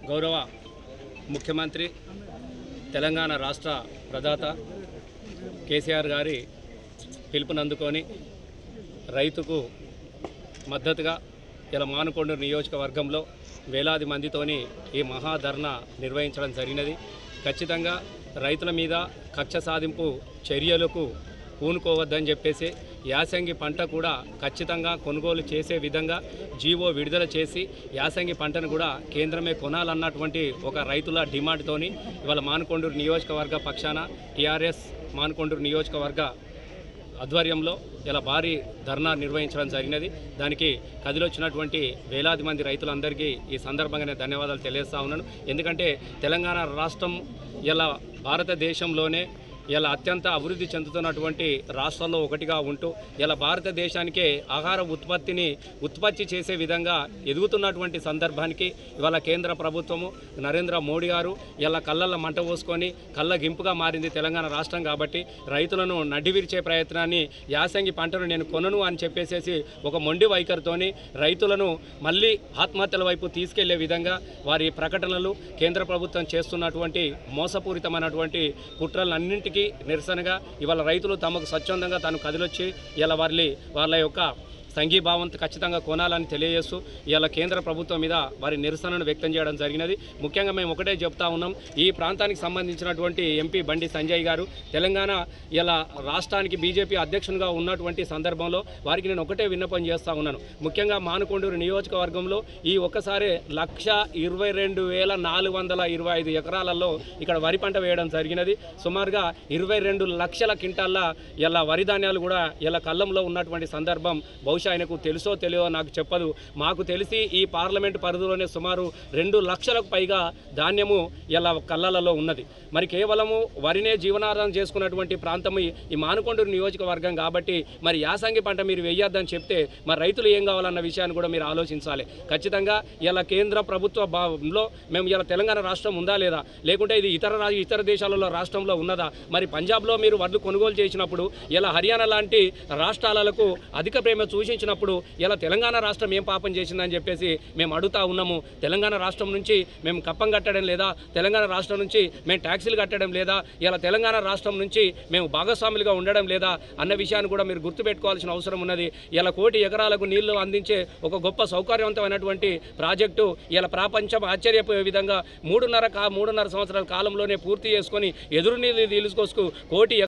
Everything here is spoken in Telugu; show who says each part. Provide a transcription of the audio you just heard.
Speaker 1: గౌరవ ముఖ్యమంత్రి తెలంగాణ రాష్ట్ర ప్రదాత కేసీఆర్ గారి పిలుపునందుకొని రైతుకు మద్దతుగా ఇలా మానుకొండూరు నియోజకవర్గంలో వేలాది మందితోని ఈ మహాధర్నా నిర్వహించడం జరిగినది. ఖచ్చితంగా రైతుల మీద కక్ష సాధింపు చర్యలకు పూనుకోవద్దని చెప్పేసి యాసంగి పంట కూడా ఖచ్చితంగా కొనుగోలు చేసే విధంగా జీవో విడుదల చేసి యాసంగి పంటను కూడా కేంద్రమే కొనాలన్నటువంటి ఒక రైతుల డిమాండ్తోని ఇవాళ మానుకొండూరు నియోజకవర్గ పక్షాన టీఆర్ఎస్ మానుకొండూరు నియోజకవర్గ ఆధ్వర్యంలో ఇలా భారీ ధర్నా నిర్వహించడం జరిగినది. దానికి కదిలొచ్చినటువంటి వేలాది మంది రైతులందరికీ ఈ సందర్భంగానే ధన్యవాదాలు తెలియజేస్తా ఉన్నాను. ఎందుకంటే తెలంగాణ రాష్ట్రం ఇలా భారతదేశంలోనే ఇలా అత్యంత అభివృద్ధి చెందుతున్నటువంటి రాష్ట్రాల్లో ఒకటిగా ఉంటూ ఇలా భారతదేశానికే ఆహార ఉత్పత్తి చేసే విధంగా ఎదుగుతున్నటువంటి సందర్భానికి ఇవాళ కేంద్ర ప్రభుత్వము నరేంద్ర మోడీ గారు ఇలా కళ్ళల్లో మంట పోసుకొని కళ్ళ గింపుగా మారింది తెలంగాణ రాష్ట్రం. కాబట్టి రైతులను నడ్డివిరిచే ప్రయత్నాన్ని యాసంగి పంటను నేను కొనను అని చెప్పేసేసి ఒక మొండి వైఖరితోని రైతులను మళ్ళీ ఆత్మహత్యల వైపు తీసుకెళ్లే విధంగా వారి ప్రకటనలు కేంద్ర ప్రభుత్వం చేస్తున్నటువంటి మోసపూరితమైనటువంటి కుట్రలన్నింటికీ నిరసనగా ఇవాళ రైతులు తమకు స్వచ్ఛందంగా తాను కదిలొచ్చి ఇలా వాళ్ళ యొక్క సంఘీభావంతో ఖచ్చితంగా కొనాలని తెలియజేస్తూ ఇలా కేంద్ర ప్రభుత్వం మీద వారి నిరసనను వ్యక్తం చేయడం జరిగినది. ముఖ్యంగా మేము ఒకటే చెప్తా ఉన్నాం, ఈ ప్రాంతానికి సంబంధించినటువంటి ఎంపీ బండి సంజయ్ గారు తెలంగాణ ఇలా రాష్ట్రానికి బీజేపీ అధ్యక్షునిగా ఉన్నటువంటి సందర్భంలో వారికి నేను ఒకటే విన్నపం చేస్తూ ఉన్నాను. ముఖ్యంగా మానుకొండూరు నియోజకవర్గంలో ఈ ఒక్కసారి 1,22,425 ఎకరాలలో ఇక్కడ వరి పంట వేయడం జరిగినది. సుమారుగా 22 లక్షల క్వింటాల ఇలా వరి ధాన్యాలు కూడా ఇలా కళ్ళంలో ఉన్నటువంటి సందర్భం బహుశా ఆయనకు తెలుసో తెలియో నాకు చెప్పదు. మాకు తెలిసి ఈ పార్లమెంటు పరిధిలోనే సుమారు 2 లక్షలకు పైగా ధాన్యము ఇలా కళ్ళలలో ఉన్నది. మరి కేవలము వరినే జీవనాధారం చేసుకున్నటువంటి ప్రాంతం ఈ మానుకొండూరు నియోజకవర్గం కాబట్టి మరి యాసంగి పంట మీరు వేయొద్దని చెప్తే మరి రైతులు ఏం కావాలన్న విషయాన్ని కూడా మీరు ఆలోచించాలి. ఖచ్చితంగా ఇలా కేంద్ర ప్రభుత్వంలో మేము ఇలా తెలంగాణ రాష్ట్రం ఉందా లేదా, లేకుంటే ఇది ఇతర దేశాలలో రాష్ట్రంలో ఉన్నదా? మరి పంజాబ్లో మీరు వడ్లు కొనుగోలు చేసినప్పుడు ఇలా హర్యానా లాంటి రాష్ట్రాలకు అధిక ప్రేమ సూచించినప్పుడు ఇలా తెలంగాణ రాష్ట్రం ఏం పాపం చేసిందని చెప్పేసి మేము అడుగుతా ఉన్నాము. తెలంగాణ రాష్ట్రం నుంచి మేము కప్పం కట్టడం లేదా, తెలంగాణ రాష్ట్రం నుంచి మేము ట్యాక్సీలు కట్టడం లేదా, ఇలా తెలంగాణ రాష్ట్రం నుంచి మేము భాగస్వాములుగా ఉండడం లేదా అన్న విషయాన్ని కూడా మీరు గుర్తుపెట్టుకోవాల్సిన అవసరం ఉన్నది. ఇలా 1 కోటి ఎకరాలకు నీళ్లు అందించే ఒక గొప్ప సౌకర్యవంతమైనటువంటి ప్రాజెక్టు ఇలా ప్రపంచం ఆశ్చర్యపోయే విధంగా 3.5 సంవత్సరాల కాలంలోనే పూర్తి చేసుకొని ఎదురు నీళ్ళు తీసుకొసుకు 1 కోటి